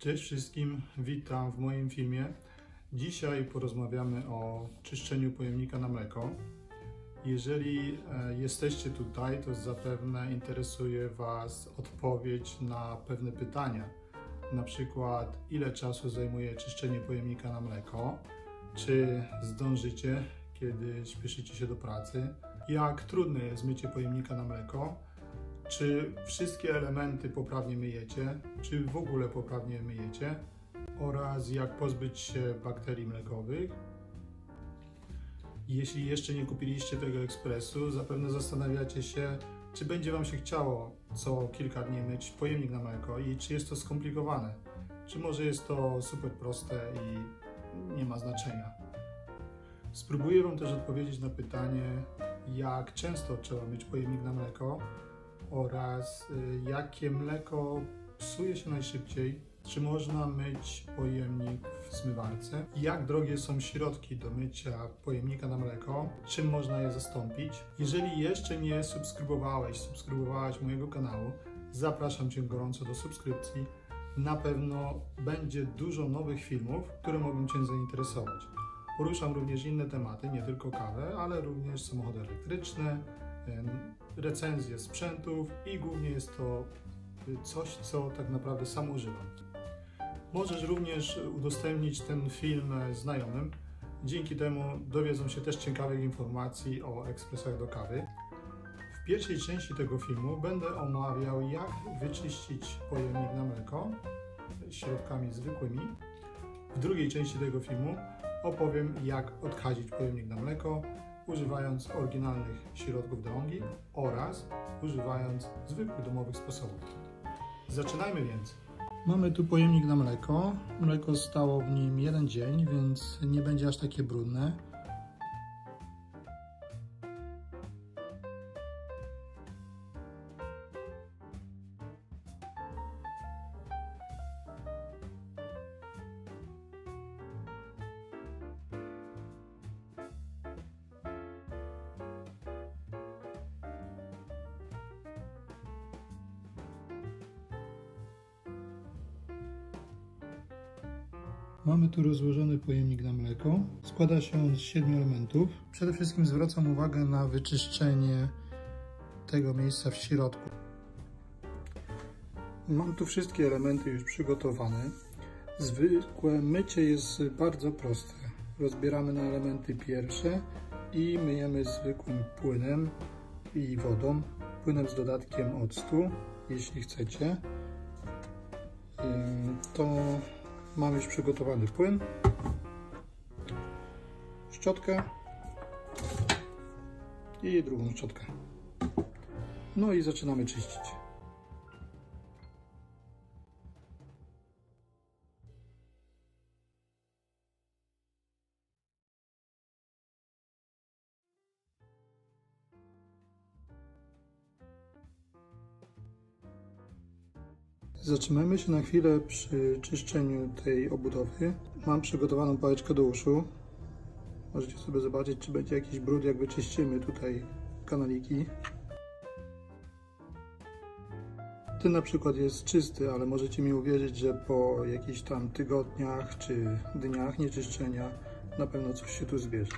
Cześć wszystkim, witam w moim filmie. Dzisiaj porozmawiamy o czyszczeniu pojemnika na mleko. Jeżeli jesteście tutaj, to zapewne interesuje Was odpowiedź na pewne pytania. Na przykład, ile czasu zajmuje czyszczenie pojemnika na mleko? Czy zdążycie, kiedy śpieszycie się do pracy? Jak trudne jest mycie pojemnika na mleko? Czy wszystkie elementy poprawnie myjecie? Czy w ogóle poprawnie myjecie? Oraz jak pozbyć się bakterii mlekowych? Jeśli jeszcze nie kupiliście tego ekspresu, zapewne zastanawiacie się, czy będzie Wam się chciało co kilka dni myć pojemnik na mleko i czy jest to skomplikowane. Czy może jest to super proste i nie ma znaczenia. Spróbuję Wam też odpowiedzieć na pytanie, jak często trzeba myć pojemnik na mleko oraz jakie mleko psuje się najszybciej, czy można myć pojemnik w zmywarce, jak drogie są środki do mycia pojemnika na mleko, czym można je zastąpić. Jeżeli jeszcze nie subskrybowałaś mojego kanału, zapraszam Cię gorąco do subskrypcji. Na pewno będzie dużo nowych filmów, które mogą Cię zainteresować. Poruszam również inne tematy, nie tylko kawę, ale również samochody elektryczne, recenzje sprzętów i głównie jest to coś, co tak naprawdę sam używam. Możesz również udostępnić ten film znajomym. Dzięki temu dowiedzą się też ciekawych informacji o ekspresach do kawy. W pierwszej części tego filmu będę omawiał, jak wyczyścić pojemnik na mleko środkami zwykłymi. W drugiej części tego filmu opowiem, jak odkadzić pojemnik na mleko, używając oryginalnych środków do łągi oraz używając zwykłych domowych sposobów. Zaczynajmy więc. Mamy tu pojemnik na mleko. Mleko stało w nim 1 dzień, więc nie będzie aż takie brudne. Mamy tu rozłożony pojemnik na mleko. Składa się on z 7 elementów. Przede wszystkim zwracam uwagę na wyczyszczenie tego miejsca w środku. Mam tu wszystkie elementy już przygotowane. Zwykłe mycie jest bardzo proste. Rozbieramy na elementy pierwsze i myjemy zwykłym płynem i wodą. Płynem z dodatkiem octu, jeśli chcecie. To mam już przygotowany płyn, szczotkę i drugą szczotkę. No i zaczynamy czyścić. Zatrzymajmy się na chwilę przy czyszczeniu tej obudowy. Mam przygotowaną pałeczkę do uszu. Możecie sobie zobaczyć, czy będzie jakiś brud, jak wyczyścimy tutaj kanaliki. Ten na przykład jest czysty, ale możecie mi uwierzyć, że po jakichś tam tygodniach czy dniach nieczyszczenia na pewno coś się tu zbierze.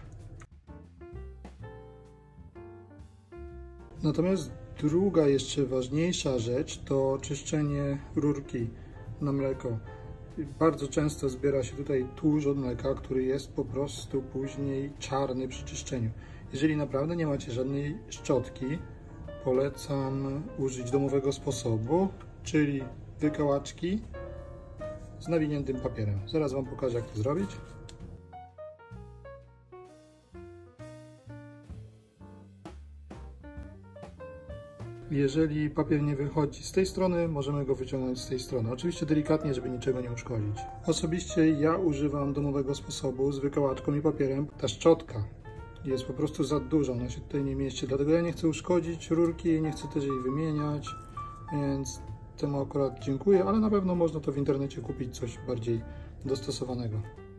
Natomiast druga, jeszcze ważniejsza rzecz to czyszczenie rurki na mleko. Bardzo często zbiera się tutaj tłuszcz od mleka, który jest po prostu później czarny przy czyszczeniu. Jeżeli naprawdę nie macie żadnej szczotki, polecam użyć domowego sposobu, czyli wykałaczki z nawiniętym papierem. Zaraz Wam pokażę, jak to zrobić. Jeżeli papier nie wychodzi z tej strony, możemy go wyciągnąć z tej strony. Oczywiście delikatnie, żeby niczego nie uszkodzić. Osobiście ja używam domowego sposobu z wykałaczką i papierem. Ta szczotka jest po prostu za duża, ona się tutaj nie mieści. Dlatego ja nie chcę uszkodzić rurki, nie chcę też jej wymieniać, więc temu akurat dziękuję, ale na pewno można to w internecie kupić coś bardziej dostosowanego.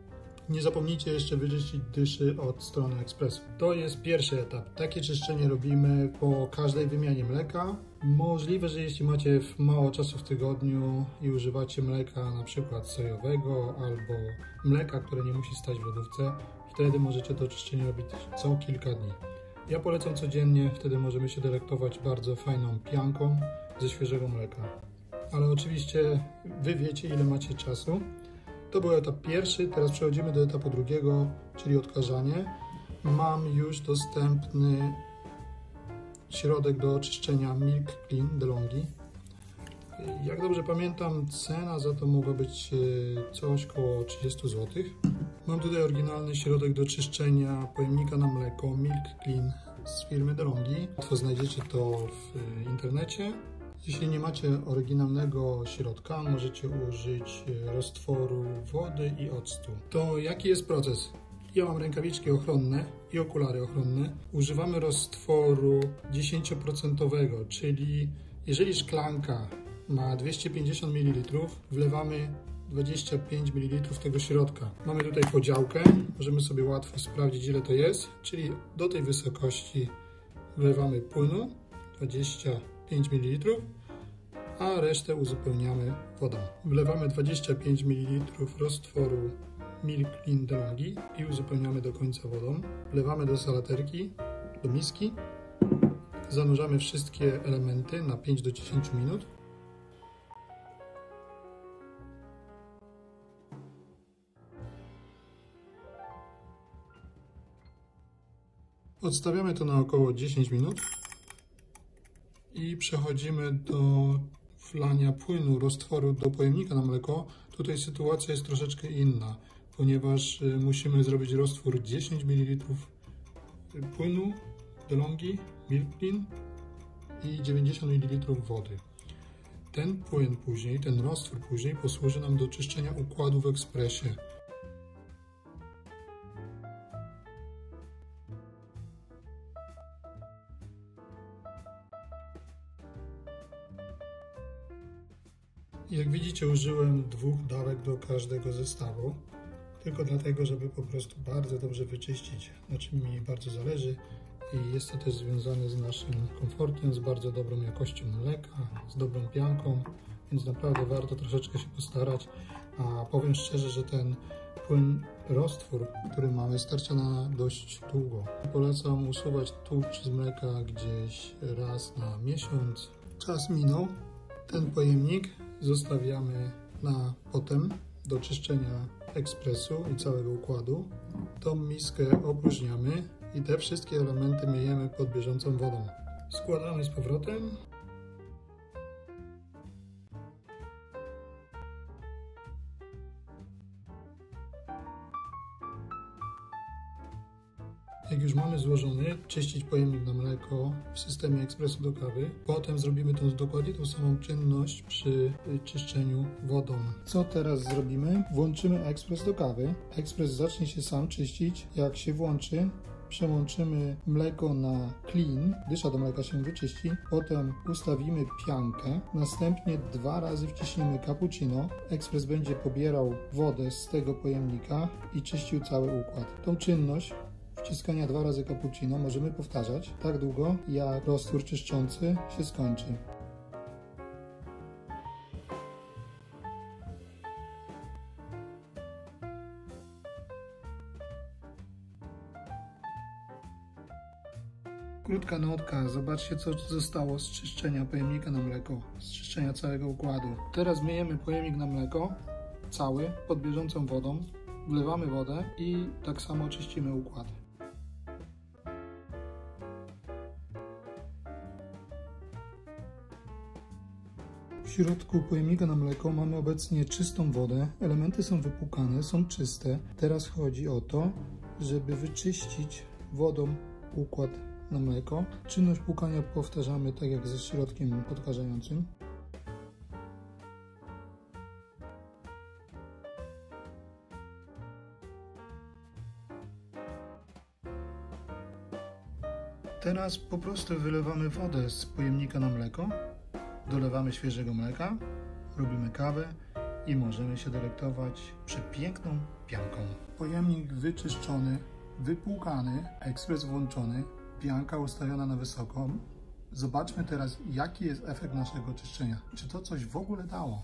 Nie zapomnijcie jeszcze wyczyścić dyszy od strony ekspresu. To jest pierwszy etap. Takie czyszczenie robimy po każdej wymianie mleka. Możliwe, że jeśli macie mało czasu w tygodniu i używacie mleka na przykład sojowego albo mleka, które nie musi stać w lodówce, wtedy możecie to czyszczenie robić co kilka dni. Ja polecam codziennie, wtedy możemy się delektować bardzo fajną pianką ze świeżego mleka. Ale oczywiście Wy wiecie, ile macie czasu. To był etap pierwszy, teraz przechodzimy do etapu drugiego, czyli odkażanie. Mam już dostępny środek do czyszczenia Milk Clean DeLonghi. Jak dobrze pamiętam, cena za to mogła być coś koło 30 zł. Mam tutaj oryginalny środek do czyszczenia pojemnika na mleko Milk Clean z firmy DeLonghi. Łatwo znajdziecie to w internecie. Jeśli nie macie oryginalnego środka, możecie użyć roztworu wody i octu. To jaki jest proces? Ja mam rękawiczki ochronne i okulary ochronne. Używamy roztworu 10%, czyli jeżeli szklanka ma 250 ml, wlewamy 25 ml tego środka. Mamy tutaj podziałkę, możemy sobie łatwo sprawdzić, ile to jest, czyli do tej wysokości wlewamy płynu 25 ml, a resztę uzupełniamy wodą. Wlewamy 25 ml roztworu Milk Clean DeLonghi i uzupełniamy do końca wodą. Wlewamy do salaterki, do miski, zanurzamy wszystkie elementy na 5 do 10 minut. Odstawiamy to na około 10 minut i przechodzimy do wlania płynu roztworu do pojemnika na mleko. Tutaj sytuacja jest troszeczkę inna, ponieważ musimy zrobić roztwór 10 ml płynu DeLonghi Milk Clean i 90 ml wody. Ten płyn później, ten roztwór później posłuży nam do czyszczenia układu w ekspresie. Jak widzicie, użyłem 2 dawek do każdego zestawu, tylko dlatego, żeby po prostu bardzo dobrze wyczyścić, na czym mi bardzo zależy i jest to też związane z naszym komfortem, z bardzo dobrą jakością mleka, z dobrą pianką, więc naprawdę warto troszeczkę się postarać, a powiem szczerze, że ten roztwór, który mamy, starcza na dość długo. Polecam usuwać tłuszcz z mleka gdzieś raz na miesiąc. Czas minął, ten pojemnik zostawiamy na potem do czyszczenia ekspresu i całego układu. Tą miskę opróżniamy i te wszystkie elementy myjemy pod bieżącą wodą. Składamy z powrotem. Jak już mamy złożony, czyścić pojemnik na mleko w systemie ekspresu do kawy. Potem zrobimy dokładnie tą samą czynność przy czyszczeniu wodą. Co teraz zrobimy? Włączymy ekspres do kawy. Ekspres zacznie się sam czyścić. Jak się włączy, przełączymy mleko na clean, dysza do mleka się wyczyści, potem ustawimy piankę, następnie 2 razy wciśniemy cappuccino, ekspres będzie pobierał wodę z tego pojemnika i czyścił cały układ. Tą czynność wciskania 2 razy cappuccino możemy powtarzać tak długo, jak roztwór czyszczący się skończy. Krótka notka, zobaczcie, co zostało z czyszczenia pojemnika na mleko, z czyszczenia całego układu. Teraz myjemy pojemnik na mleko cały pod bieżącą wodą, wlewamy wodę i tak samo czyścimy układ. W środku pojemnika na mleko mamy obecnie czystą wodę, elementy są wypłukane, są czyste. Teraz chodzi o to, żeby wyczyścić wodą układ na mleko. Czynność płukania powtarzamy tak jak ze środkiem odkażającym. Teraz po prostu wylewamy wodę z pojemnika na mleko, dolewamy świeżego mleka, robimy kawę i możemy się delektować przepiękną pianką. Pojemnik wyczyszczony, wypłukany, ekspres włączony, pianka ustawiona na wysoką. Zobaczmy teraz, jaki jest efekt naszego czyszczenia. Czy to coś w ogóle dało?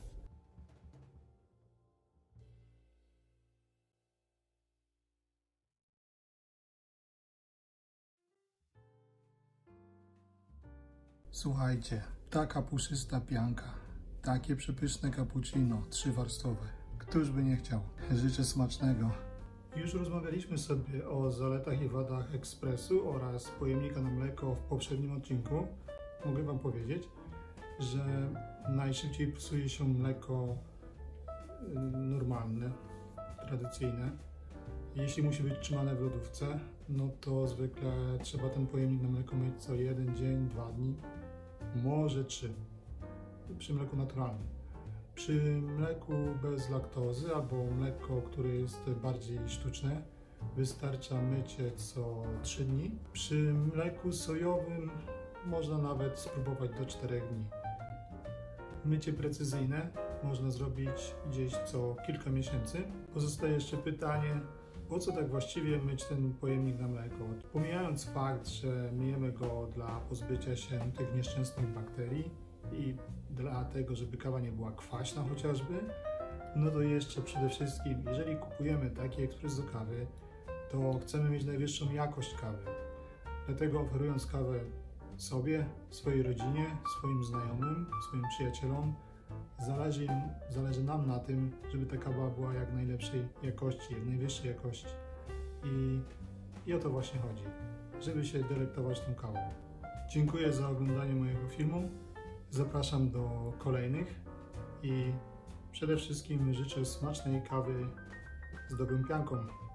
Słuchajcie, taka puszysta pianka, takie przepyszne cappuccino, 3-warstwowe. Któż by nie chciał? Życzę smacznego. Już rozmawialiśmy sobie o zaletach i wadach ekspresu oraz pojemnika na mleko w poprzednim odcinku. Mogę Wam powiedzieć, że najszybciej psuje się mleko normalne, tradycyjne. Jeśli musi być trzymane w lodówce, no to zwykle trzeba ten pojemnik na mleko myć co 1 dzień, 2 dni, może 3 przy mleku naturalnym. Przy mleku bez laktozy albo mleko, które jest bardziej sztuczne, wystarcza mycie co 3 dni. Przy mleku sojowym można nawet spróbować do 4 dni. Mycie precyzyjne można zrobić gdzieś co kilka miesięcy. Pozostaje jeszcze pytanie, po co tak właściwie myć ten pojemnik na mleko? Pomijając fakt, że myjemy go dla pozbycia się tych nieszczęsnych bakterii i dlatego, żeby kawa nie była kwaśna chociażby, no to jeszcze przede wszystkim, jeżeli kupujemy taki ekspres do kawy, to chcemy mieć najwyższą jakość kawy. Dlatego oferując kawę sobie, swojej rodzinie, swoim znajomym, swoim przyjacielom, zależy nam na tym, żeby ta kawa była jak najlepszej jakości, jak najwyższej jakości. I o to właśnie chodzi, żeby się delektować tą kawą. Dziękuję za oglądanie mojego filmu. Zapraszam do kolejnych i przede wszystkim życzę smacznej kawy z dobrą pianką.